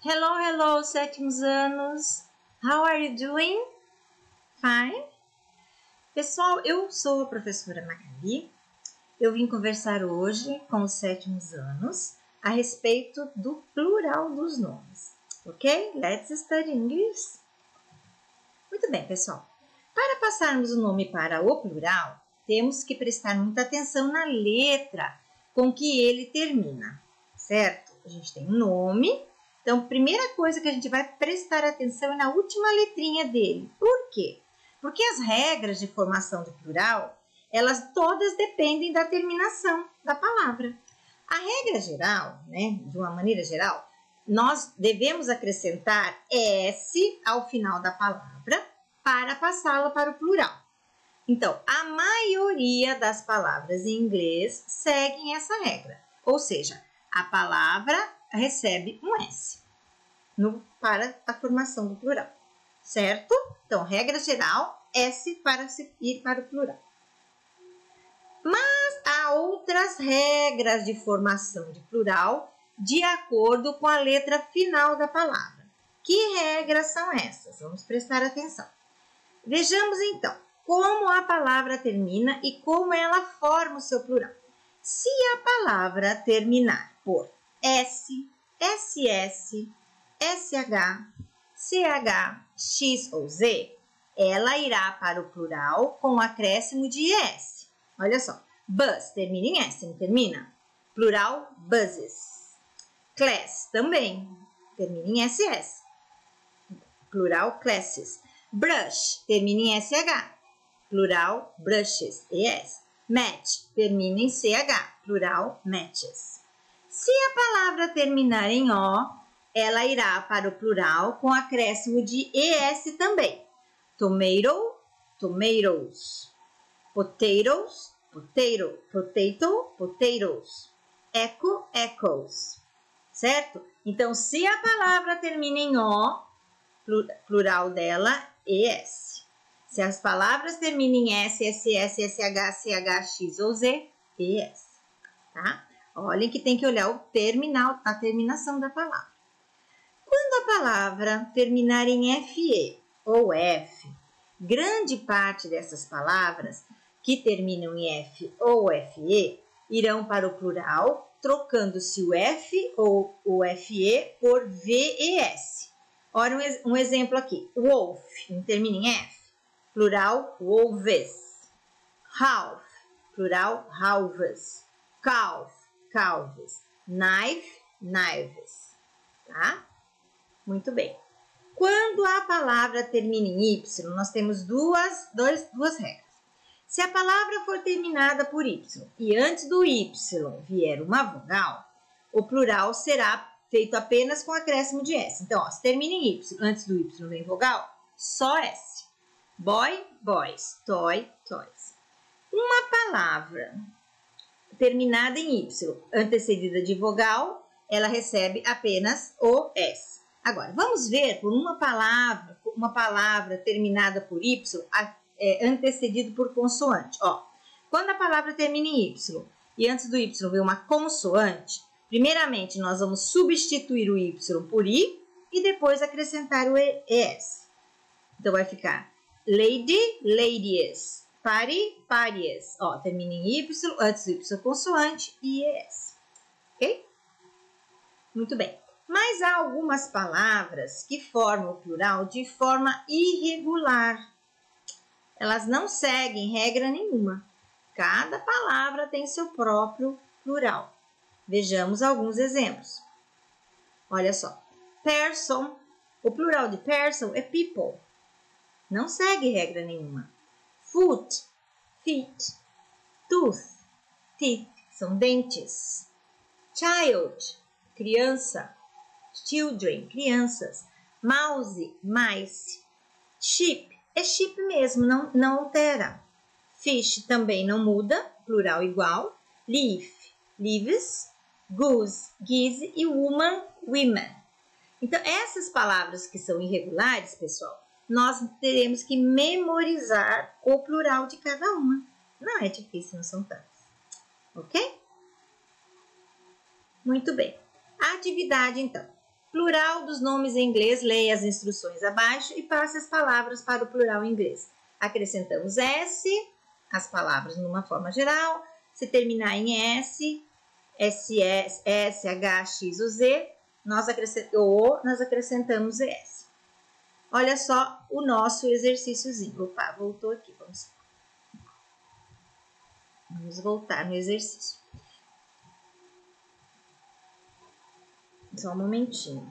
Hello, hello, sétimos anos. How are you doing? Fine? Pessoal, eu sou a professora Magali. Eu vim conversar hoje com os sétimos anos a respeito do plural dos nomes. Ok? Let's study English. Muito bem, pessoal. Para passarmos o nome para o plural, temos que prestar muita atenção na letra com que ele termina, certo? A gente tem um nome, então a primeira coisa que a gente vai prestar atenção é na última letrinha dele. Por quê? Porque as regras de formação de plural, elas todas dependem da terminação da palavra. A regra geral, né, de uma maneira geral, nós devemos acrescentar S ao final da palavra para passá-la para o plural. Então, a maioria das palavras em inglês seguem essa regra, ou seja, a palavra recebe um S para a formação do plural, certo? Então, regra geral, S para ir para o plural. Mas há outras regras de formação de plural de acordo com a letra final da palavra. Que regras são essas? Vamos prestar atenção. Vejamos então como a palavra termina e como ela forma o seu plural. Se a palavra terminar por S, SS, SH, CH, X ou Z, ela irá para o plural com o acréscimo de ES. Olha só, bus termina em S, não termina? Plural, buses. Class também termina em SS. Plural, classes. Brush termina em SH. Plural, brushes, ES. Match termina em CH. Plural, matches. Se a palavra terminar em O, ela irá para o plural com acréscimo de ES também. Tomato, tomatoes. Potatoes, potato, potato, potatoes. Echo, echoes. Certo? Então, se a palavra termina em O, plural dela, ES. Se as palavras terminam em S, SS, SH, CH, X ou Z, ES. Tá? Olhem que tem que olhar o terminal, a terminação da palavra. Quando a palavra terminar em FE ou F, grande parte dessas palavras que terminam em F ou FE irão para o plural, trocando-se o F ou o FE por VES. Olha um exemplo aqui. Wolf, termina em F. Plural, wolves. Half, plural, halves. Calf, calves. Knife, knives. Tá? Muito bem. Quando a palavra termina em Y, nós temos duas regras. Se a palavra for terminada por Y e antes do Y vier uma vogal, o plural será feito apenas com acréscimo de S. Então, ó, se termina em Y, antes do Y vem vogal, só S. Boy, boys. Toy, toys. Uma palavra terminada em Y, antecedida de vogal, ela recebe apenas o S. Agora, vamos ver por uma palavra terminada por Y, antecedido por consoante. Ó, quando a palavra termina em Y e antes do Y vem uma consoante, primeiramente nós vamos substituir o Y por I e depois acrescentar o ES. Então, vai ficar lady, ladies, party, parties. Ó, termina em Y, antes do Y consoante e ES. Ok? Muito bem. Mas há algumas palavras que formam o plural de forma irregular. Elas não seguem regra nenhuma. Cada palavra tem seu próprio plural. Vejamos alguns exemplos. Olha só. Person. O plural de person é people. Não segue regra nenhuma. Foot, feet. Tooth, teeth, são dentes. Child, criança. Children, crianças. Mouse, mice. Sheep, é sheep mesmo, não altera. Fish também não muda, plural igual. Leaf, leaves. Goose, geese e woman, women. Então, essas palavras que são irregulares, pessoal, nós teremos que memorizar o plural de cada uma. Não é difícil, não são tantas. Ok? Muito bem. Atividade, então. Plural dos nomes em inglês, leia as instruções abaixo e passe as palavras para o plural em inglês. Acrescentamos S, as palavras numa forma geral. Se terminar em S, SS, SH, X ou Z, nós acrescentamos ES. Olha só o nosso exercíciozinho. Opa, voltou aqui. Vamos voltar no exercício. Só um momentinho.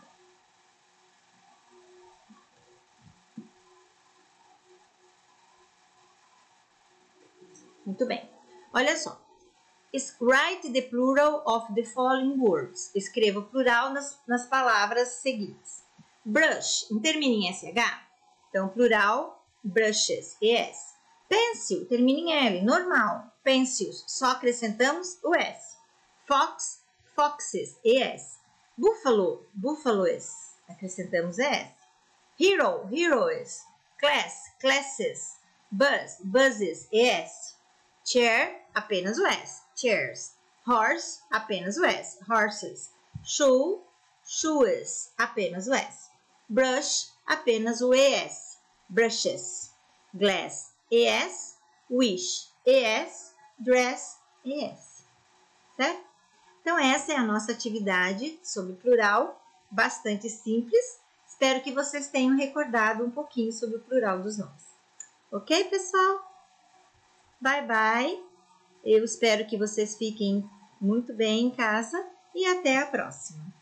Muito bem. Olha só. Write the plural of the following words. Escreva o plural nas palavras seguintes. Brush, termina em SH. Então, plural, brushes, ES. Pencil, termina em L, normal. Pencils, só acrescentamos o S. Fox, foxes, ES. Buffalo, buffaloes, acrescentamos ES. Hero, heroes. Class, classes. Bus, buses, ES. Chair, apenas o S. Chairs. Horse, apenas o S. Horses. Shoe, shoes, apenas o S. Brush, apenas o ES. Brushes. Glass, ES. Wish, ES. Dress, ES. Certo? Então, essa é a nossa atividade sobre plural, bastante simples. Espero que vocês tenham recordado um pouquinho sobre o plural dos nomes. Ok, pessoal? Bye, bye. Eu espero que vocês fiquem muito bem em casa e até a próxima.